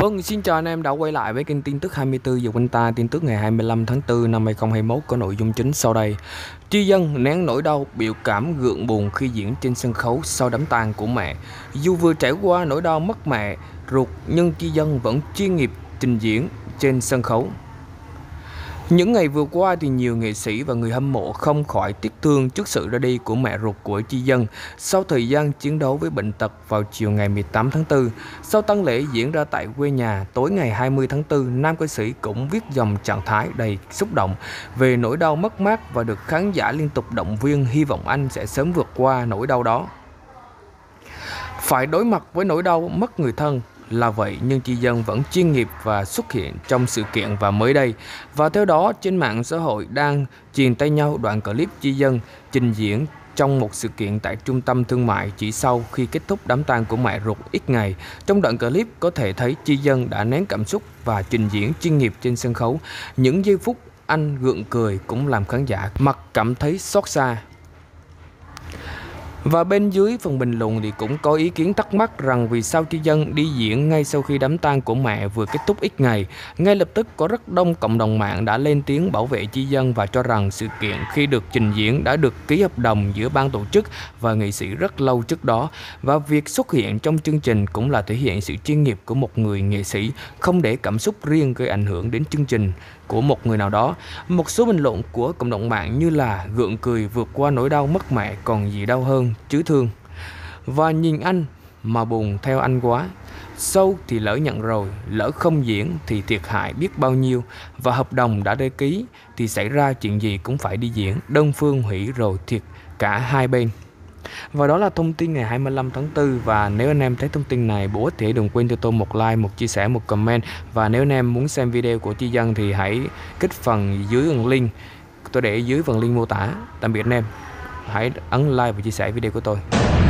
Vâng, xin chào anh em đã quay lại với kênh tin tức 24 giờ quanh ta. Tin tức ngày 25 tháng 4 năm 2021 có nội dung chính sau đây. Chi Dân nén nỗi đau biểu cảm gượng buồn khi diễn trên sân khấu sau đám tang của mẹ. Dù vừa trải qua nỗi đau mất mẹ ruột nhưng Chi Dân vẫn chuyên nghiệp trình diễn trên sân khấu. Những ngày vừa qua thì nhiều nghệ sĩ và người hâm mộ không khỏi tiếc thương trước sự ra đi của mẹ ruột của Chi Dân sau thời gian chiến đấu với bệnh tật vào chiều ngày 18 tháng 4. Sau tang lễ diễn ra tại quê nhà tối ngày 20 tháng 4, nam ca sĩ cũng viết dòng trạng thái đầy xúc động về nỗi đau mất mát và được khán giả liên tục động viên hy vọng anh sẽ sớm vượt qua nỗi đau đó. Phải đối mặt với nỗi đau mất người thân là vậy nhưng Chi Dân vẫn chuyên nghiệp và xuất hiện trong sự kiện và mới đây. Và theo đó trên mạng xã hội đang truyền tay nhau đoạn clip Chi Dân trình diễn trong một sự kiện tại trung tâm thương mại chỉ sau khi kết thúc đám tang của mẹ ruột ít ngày. Trong đoạn clip có thể thấy Chi Dân đã nén cảm xúc và trình diễn chuyên nghiệp trên sân khấu. Những giây phút anh gượng cười cũng làm khán giả mặt cảm thấy xót xa. Và bên dưới phần bình luận thì cũng có ý kiến thắc mắc rằng vì sao Chi Dân đi diễn ngay sau khi đám tang của mẹ vừa kết thúc ít ngày. Ngay lập tức có rất đông cộng đồng mạng đã lên tiếng bảo vệ Chi Dân và cho rằng sự kiện khi được trình diễn đã được ký hợp đồng giữa ban tổ chức và nghệ sĩ rất lâu trước đó. Và việc xuất hiện trong chương trình cũng là thể hiện sự chuyên nghiệp của một người nghệ sĩ, không để cảm xúc riêng gây ảnh hưởng đến chương trình của một người nào đó. Một số bình luận của cộng đồng mạng như là gượng cười vượt qua nỗi đau mất mẹ còn gì đau hơn chứ thương, và nhìn anh mà buồn theo anh quá, show thì lỡ nhận rồi, lỡ không diễn thì thiệt hại biết bao nhiêu, và hợp đồng đã đăng ký thì xảy ra chuyện gì cũng phải đi diễn, đơn phương hủy rồi thiệt cả hai bên. Và đó là thông tin ngày 25 tháng 4. Và nếu anh em thấy thông tin này bổ ích thì đừng quên cho tôi một like, một chia sẻ, một comment. Và nếu anh em muốn xem video của Chi Dân thì hãy kích phần dưới phần link tôi để dưới phần link mô tả. Tạm biệt anh em, hãy ấn like và chia sẻ video của tôi.